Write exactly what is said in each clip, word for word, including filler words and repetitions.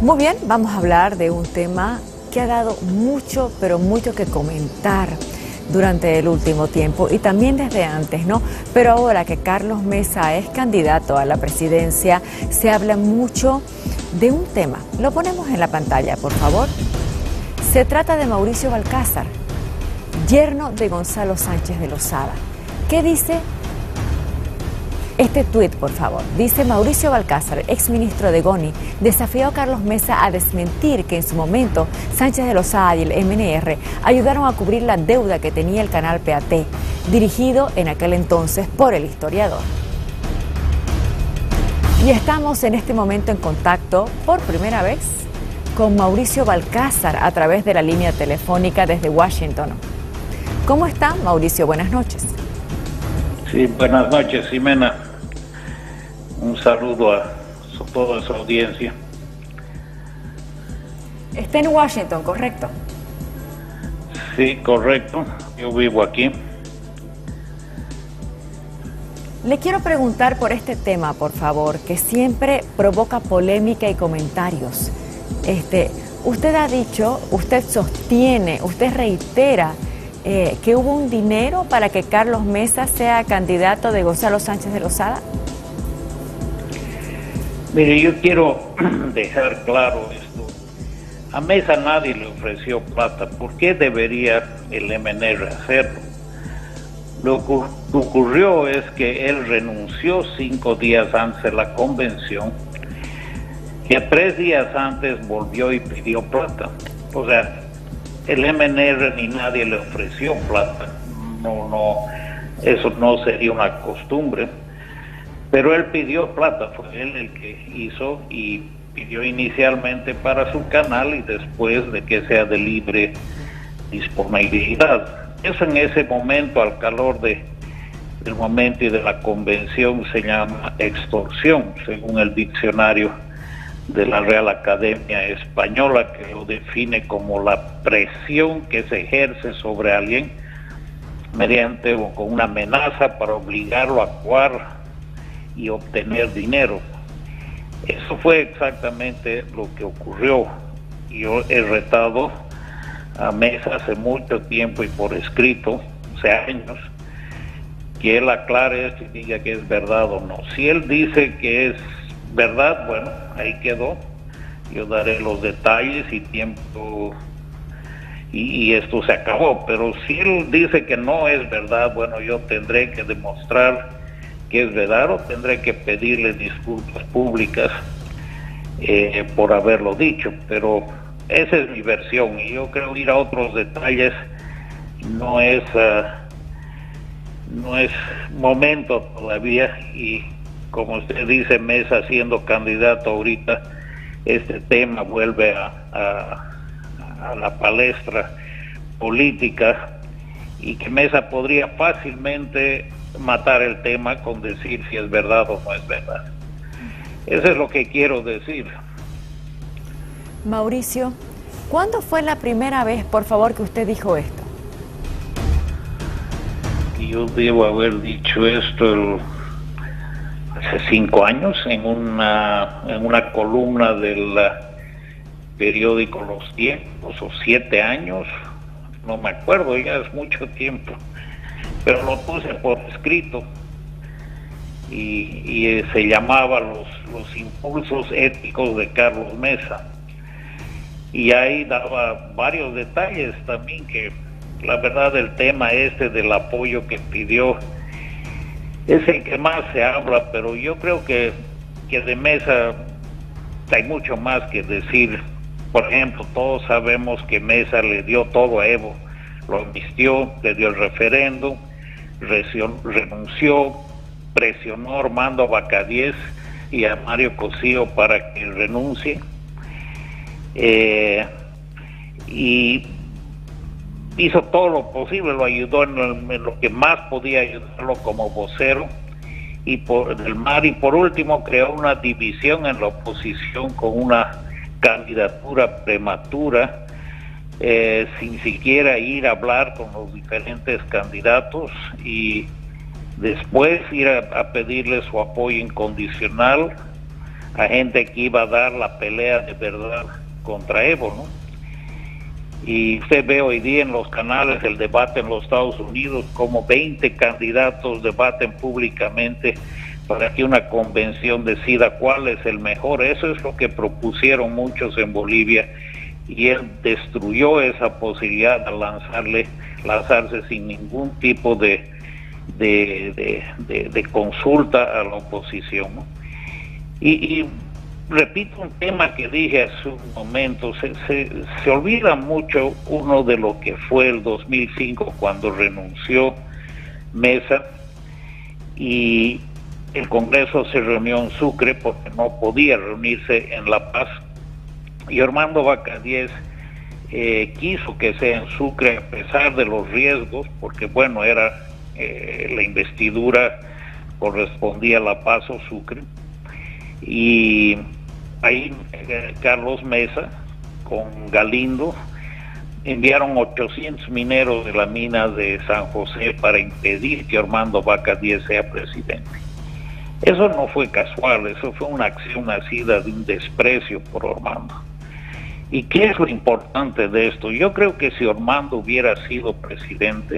Muy bien, vamos a hablar de un tema que ha dado mucho, pero mucho que comentar durante el último tiempo y también desde antes, ¿no? Pero ahora que Carlos Mesa es candidato a la presidencia, se habla mucho de un tema. Lo ponemos en la pantalla, por favor. Se trata de Mauricio Balcázar, yerno de Gonzalo Sánchez de Lozada. ¿Qué dice este tuit, por favor? Dice: Mauricio Balcázar, exministro de Goni, desafió a Carlos Mesa a desmentir que en su momento Sánchez de Lozada y el M N R ayudaron a cubrir la deuda que tenía el canal P A T, dirigido en aquel entonces por el historiador. Y estamos en este momento en contacto por primera vez con Mauricio Balcázar a través de la línea telefónica desde Washington. ¿Cómo está, Mauricio? Buenas noches. Sí, buenas noches, Ximena. Un saludo a toda su audiencia. Está en Washington, ¿correcto? Sí, correcto. Yo vivo aquí. Le quiero preguntar por este tema, por favor, que siempre provoca polémica y comentarios. Este, usted ha dicho, usted sostiene, usted reitera eh, que hubo un dinero para que Carlos Mesa sea candidato de Gonzalo Sánchez de Lozada. Mire, yo quiero dejar claro esto. A Mesa nadie le ofreció plata. ¿Por qué debería el M N R hacerlo? Lo que ocurrió es que él renunció cinco días antes de la convención, que tres días antes volvió y pidió plata. O sea, el M N R ni nadie le ofreció plata. No, no, eso no sería una costumbre. Pero él pidió plata, fue él el que hizo y pidió inicialmente para su canal y después de que sea de libre disponibilidad. Eso en ese momento, al calor de, del momento y de la convención, se llama extorsión, según el diccionario de la Real Academia Española, que lo define como la presión que se ejerce sobre alguien mediante o con una amenaza para obligarlo a actuar y obtener dinero. Eso fue exactamente lo que ocurrió. Yo he retado a Mesa hace mucho tiempo y por escrito, hace años, que él aclare esto y diga que es verdad o no. Si él dice que es verdad, bueno, ahí quedó. Yo daré los detalles y tiempo y, y esto se acabó. Pero si él dice que no es verdad, bueno, yo tendré que demostrar que es verdad o tendré que pedirle disculpas públicas eh, por haberlo dicho. Pero esa es mi versión y yo creo ir a otros detalles no es uh, no es momento todavía, y como usted dice, Mesa siendo candidato ahorita, este tema vuelve a, a, a la palestra política y que Mesa podría fácilmente matar el tema con decir si es verdad o no es verdad. Eso es lo que quiero decir. Mauricio, ¿cuándo fue la primera vez, por favor, que usted dijo esto? Yo debo haber dicho esto el, hace cinco años en una, en una columna del periódico Los Tiempos, o siete años, no me acuerdo, ya es mucho tiempo, pero lo puse por escrito y, y eh, se llamaba los, los impulsos éticos de Carlos Mesa. Y ahí daba varios detalles también, que la verdad el tema este del apoyo que pidió es el que más se habla, pero yo creo que, que de Mesa hay mucho más que decir. Por ejemplo, todos sabemos que Mesa le dio todo a Evo, lo amnistió, le dio el referéndum, renunció, presionó a Armando Bacadíez y a Mario Cosío para que renuncie. Eh, y hizo todo lo posible, lo ayudó en lo, en lo que más podía ayudarlo como vocero y por del M A R, y por último creó una división en la oposición con una candidatura prematura, eh, sin siquiera ir a hablar con los diferentes candidatos y después ir a, a pedirle su apoyo incondicional a gente que iba a dar la pelea de verdad contra Evo, ¿no? Y usted ve hoy día en los canales el debate en los Estados Unidos, como veinte candidatos debaten públicamente para que una convención decida cuál es el mejor. Eso es lo que propusieron muchos en Bolivia, y él destruyó esa posibilidad de lanzarle, lanzarse sin ningún tipo de, de, de, de, de consulta a la oposición, ¿no? Y, y repito un tema que dije hace un momento, se, se, se olvida mucho uno de lo que fue el dos mil cinco cuando renunció Mesa y el Congreso se reunió en Sucre porque no podía reunirse en La Paz, y Armando Vaca Diez eh, quiso que sea en Sucre a pesar de los riesgos, porque bueno, era eh, la investidura correspondía a La Paz o Sucre, y ahí eh, Carlos Mesa con Galindo enviaron ochocientos mineros de la mina de San José para impedir que Armando Vaca Diez sea presidente. Eso no fue casual, eso fue una acción nacida de un desprecio por Armando. ¿Y qué es lo importante de esto? Yo creo que si Armando hubiera sido presidente,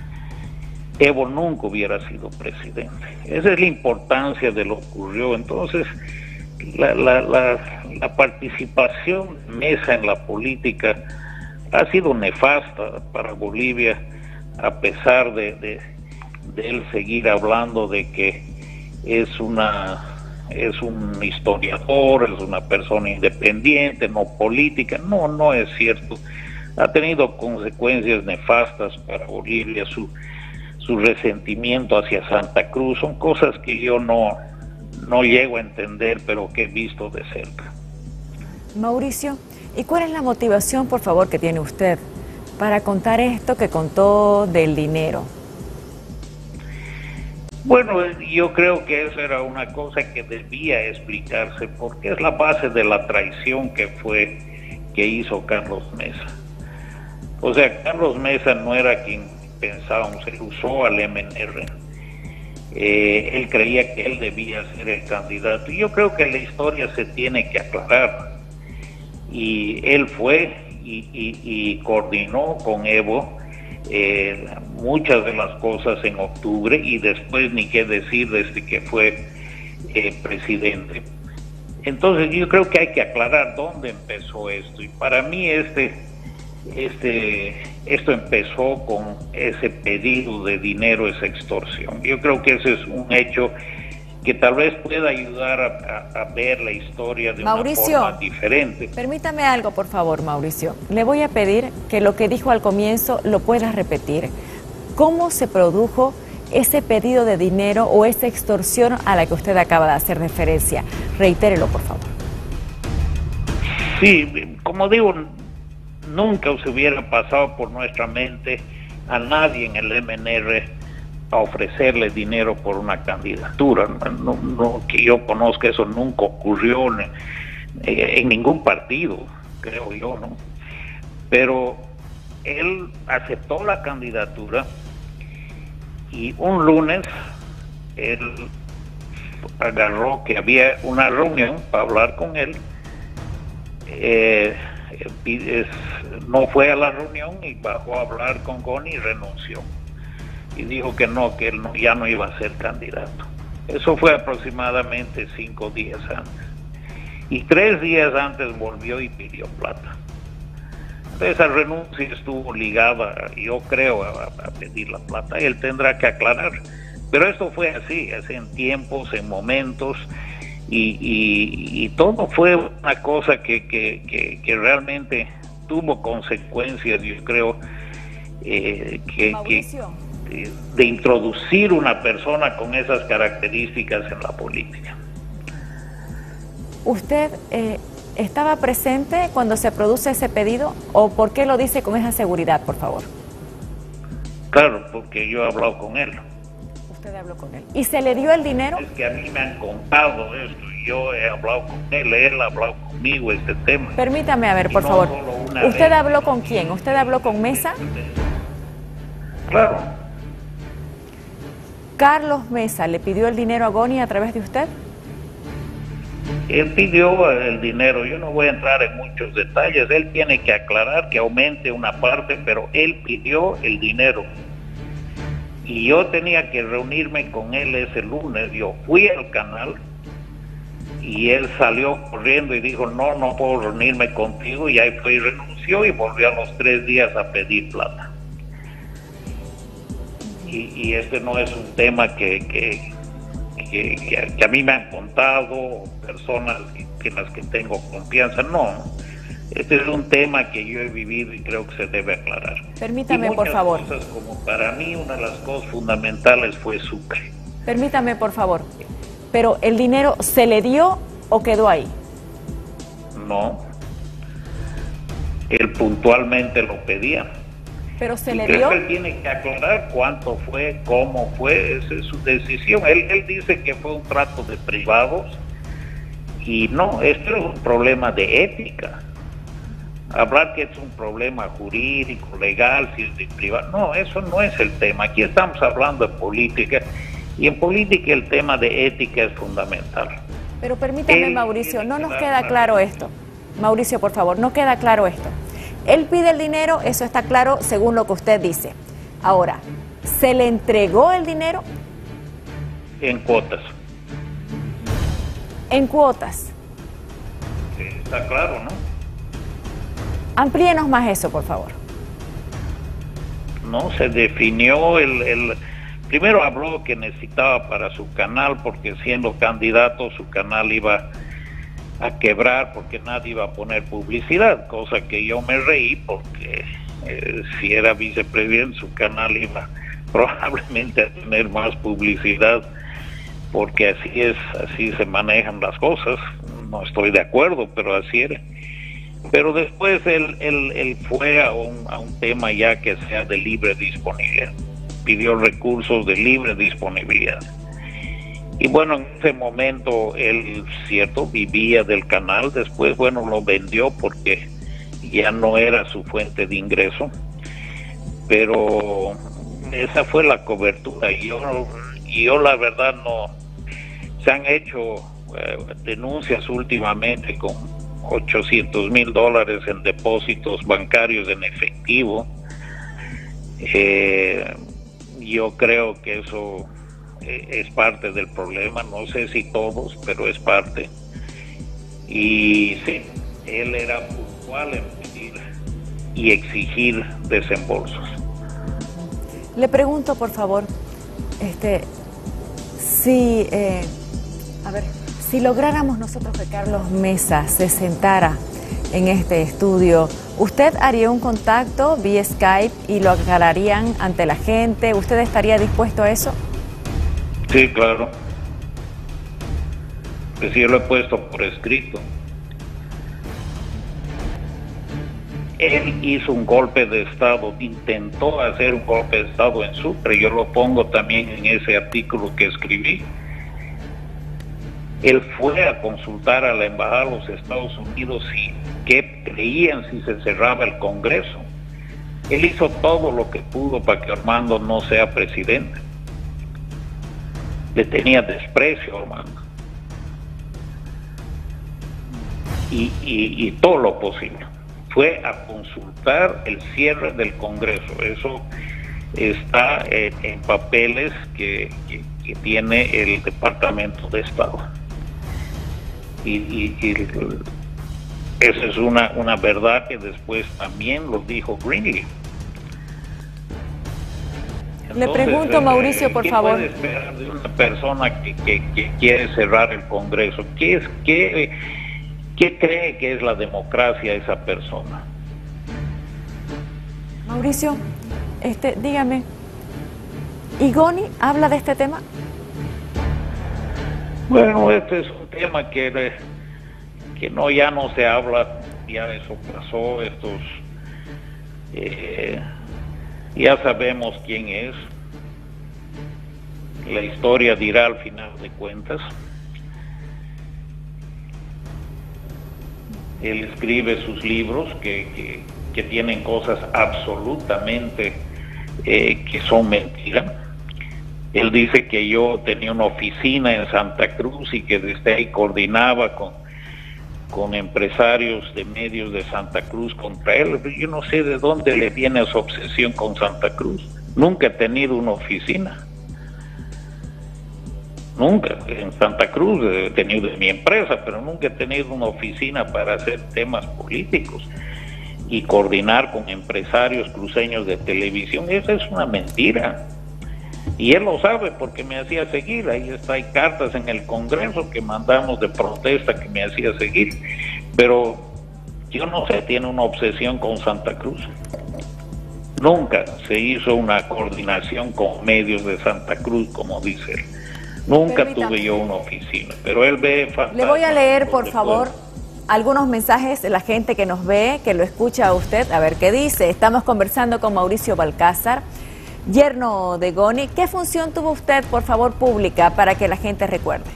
Evo nunca hubiera sido presidente. Esa es la importancia de lo que ocurrió. Entonces, la, la, la, la participación de Mesa en la política ha sido nefasta para Bolivia, a pesar de, de, de él seguir hablando de que es una es un historiador, es una persona independiente, no política. No, no es cierto. Ha tenido consecuencias nefastas para Bolivia, su su resentimiento hacia Santa Cruz, son cosas que yo no, no llego a entender, pero que he visto de cerca. Mauricio, ¿y cuál es la motivación, por favor, que tiene usted para contar esto que contó del dinero? Bueno, yo creo que eso era una cosa que debía explicarse, porque es la base de la traición que fue, que hizo Carlos Mesa. O sea, Carlos Mesa no era quien pensábamos, él usó al M N R. Eh, él creía que él debía ser el candidato. Y yo creo que la historia se tiene que aclarar. Y él fue y, y, y coordinó con Evo eh, muchas de las cosas en octubre, y después ni qué decir desde que fue eh, presidente. Entonces yo creo que hay que aclarar dónde empezó esto, y para mí este, este, esto empezó con ese pedido de dinero, esa extorsión. Yo creo que ese es un hecho que tal vez pueda ayudar a, a, a ver la historia de Mauricio, una forma diferente. Permítame algo, por favor, Mauricio. Le voy a pedir que lo que dijo al comienzo lo pueda repetir. ¿Cómo se produjo ese pedido de dinero o esa extorsión a la que usted acaba de hacer referencia? Reitérelo, por favor. Sí, como digo, nunca se hubiera pasado por nuestra mente a nadie en el M N R a ofrecerle dinero por una candidatura. No, no, que yo conozca, eso nunca ocurrió en, en ningún partido, creo yo, ¿no? Pero él aceptó la candidatura y un lunes él agarró que había una reunión para hablar con él. Eh, es, no fue a la reunión y bajó a hablar con Goni y renunció. Y dijo que no, que él no, ya no iba a ser candidato. Eso fue aproximadamente cinco días antes. Y tres días antes volvió y pidió plata. Esa renuncia estuvo ligada, yo creo, a, a pedir la plata. Él tendrá que aclarar. Pero esto fue así, así en tiempos, en momentos, y, y, y todo fue una cosa que, que, que, que realmente tuvo consecuencias, yo creo, eh, que... Mauricio. que de introducir una persona con esas características en la política. ¿Usted eh, estaba presente cuando se produce ese pedido, o por qué lo dice con esa seguridad, por favor? Claro, porque yo he hablado con él. Usted habló con él. ¿Y se le dio el dinero? Es que a mí me han contado esto, y yo he hablado con él, él ha hablado conmigo este tema. Permítame, a ver, por no favor. ¿Usted vez. habló con quién? ¿Usted habló con Mesa? Claro. ¿Carlos Mesa le pidió el dinero a Goni a través de usted? Él pidió el dinero, yo no voy a entrar en muchos detalles, él tiene que aclarar que aumente una parte, pero él pidió el dinero. Y yo tenía que reunirme con él ese lunes, yo fui al canal y él salió corriendo y dijo, no, no puedo reunirme contigo, y ahí fue y renunció y volvió a los tres días a pedir plata. Y, y este no es un tema que, que, que, que, que a mí me han contado personas en las que tengo confianza, no. Este es un tema que yo he vivido y creo que se debe aclarar. Permítame, por favor. Cosas, como para mí una de las cosas fundamentales fue Sucre. Permítame, por favor. Pero ¿el dinero se le dio o quedó ahí? No. Él puntualmente lo pedía. Pero se y le creo dio. Que él tiene que aclarar cuánto fue, cómo fue, esa es su decisión. Él, él dice que fue un trato de privados y no, esto es un problema de ética. Hablar que es un problema jurídico, legal, si es de privado, no, eso no es el tema. Aquí estamos hablando de política y en política el tema de ética es fundamental. Pero permítame, Mauricio, no nos queda claro esto. Mauricio, por favor, no queda claro esto. Él pide el dinero, eso está claro según lo que usted dice. Ahora, ¿se le entregó el dinero? En cuotas. En cuotas. Sí, está claro, ¿no? Amplíenos más eso, por favor. No, se definió el, el... Primero habló que necesitaba para su canal, porque siendo candidato su canal iba a quebrar porque nadie iba a poner publicidad, cosa que yo me reí porque eh, si era vicepresidente su canal iba probablemente a tener más publicidad, porque así es, así se manejan las cosas. No estoy de acuerdo, pero así era. Pero después él, él, él fue a un, a un tema ya que sea de libre disponibilidad, pidió recursos de libre disponibilidad. Y bueno, en ese momento él, cierto, vivía del canal, después, bueno, lo vendió porque ya no era su fuente de ingreso, pero esa fue la cobertura. Y yo, y yo la verdad no, se han hecho eh, denuncias últimamente con ochocientos mil dólares en depósitos bancarios en efectivo. Eh, yo creo que eso es parte del problema, no sé si todos, pero es parte. Y sí, él era puntual en pedir y exigir desembolsos. Le pregunto, por favor, este, si, eh, a ver, si lográramos nosotros que Carlos Mesa se sentara en este estudio, ¿usted haría un contacto vía Skype y lo aclararían ante la gente? ¿Usted estaría dispuesto a eso? Sí, claro. Pues yo lo he puesto por escrito. Él hizo un golpe de Estado, intentó hacer un golpe de Estado en Sucre, yo lo pongo también en ese artículo que escribí. Él fue a consultar a la embajada de los Estados Unidos si qué creían si se cerraba el Congreso. Él hizo todo lo que pudo para que Armando no sea presidente. Le tenía desprecio, Armando. Y, y, y todo lo posible. Fue a consultar el cierre del Congreso. Eso está en, en papeles que, que, que tiene el Departamento de Estado. Y, y, y esa es una, una verdad que después también lo dijo Greenlee. Le pregunto, Mauricio, por ¿qué favor. puede esperar de una persona que, que, que quiere cerrar el Congreso? ¿Qué, es, qué, ¿Qué cree que es la democracia esa persona? Mauricio, este, dígame, ¿Igoni habla de este tema? Bueno, este es un tema que, que no, ya no se habla, ya eso pasó, estos... Eh, ya sabemos quién es, la historia dirá al final de cuentas. Él escribe sus libros que, que, que tienen cosas absolutamente eh, que son mentiras. Él dice que yo tenía una oficina en Santa Cruz y que desde ahí coordinaba con, con empresarios de medios de Santa Cruz contra él. Yo no sé de dónde le viene esa obsesión con Santa Cruz. Nunca he tenido una oficina. Nunca. En Santa Cruz he tenido de mi empresa, pero nunca he tenido una oficina para hacer temas políticos y coordinar con empresarios cruceños de televisión. Esa es una mentira. Y él lo sabe porque me hacía seguir. Ahí está, hay cartas en el Congreso que mandamos de protesta que me hacía seguir. Pero yo no sé, tiene una obsesión con Santa Cruz. Nunca se hizo una coordinación con medios de Santa Cruz, como dice él. Nunca Permítame. tuve yo una oficina, pero él ve fantasmas. Le voy a leer, por favor, algunos mensajes de la gente que nos ve, que lo escucha a usted, a ver qué dice. Estamos conversando con Mauricio Balcázar, yerno de Goni. ¿Qué función tuvo usted, por favor, pública, para que la gente recuerde?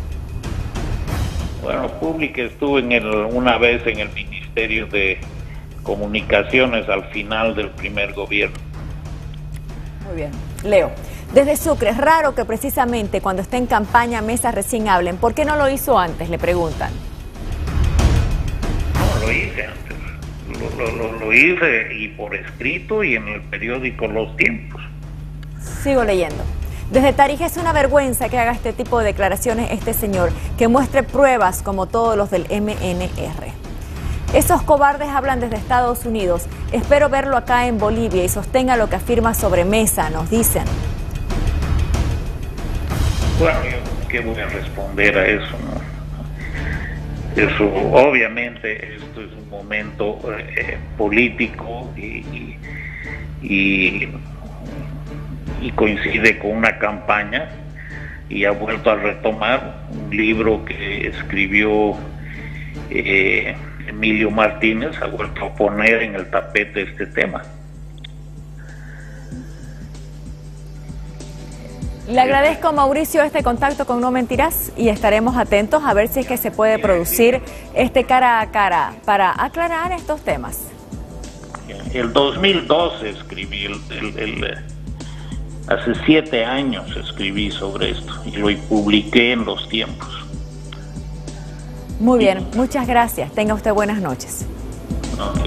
Bueno, pública estuve en el, una vez en el Ministerio de Comunicaciones al final del primer gobierno. Muy bien. Leo. Desde Sucre, es raro que precisamente cuando esté en campaña Mesa recién hablen. ¿Por qué no lo hizo antes? Le preguntan. No, lo hice antes. Lo, lo, lo, lo hice y por escrito y en el periódico Los Tiempos. Sigo leyendo. Desde Tarija es una vergüenza que haga este tipo de declaraciones este señor, que muestre pruebas como todos los del M N R. Esos cobardes hablan desde Estados Unidos. Espero verlo acá en Bolivia y sostenga lo que afirma sobre Mesa, nos dicen. Bueno, yo qué voy a responder a eso, ¿no? Eso, obviamente, esto es un momento eh, político y, y, y, y coincide con una campaña y ha vuelto a retomar un libro que escribió eh, Emilio Martínez, ha vuelto a poner en el tapete este tema. Le agradezco, Mauricio, este contacto con No Mentirás y estaremos atentos a ver si es que se puede producir este cara a cara para aclarar estos temas. El dos mil doce escribí, el, el, el, hace siete años escribí sobre esto y lo publiqué en Los Tiempos. Muy bien, muchas gracias. Tenga usted buenas noches.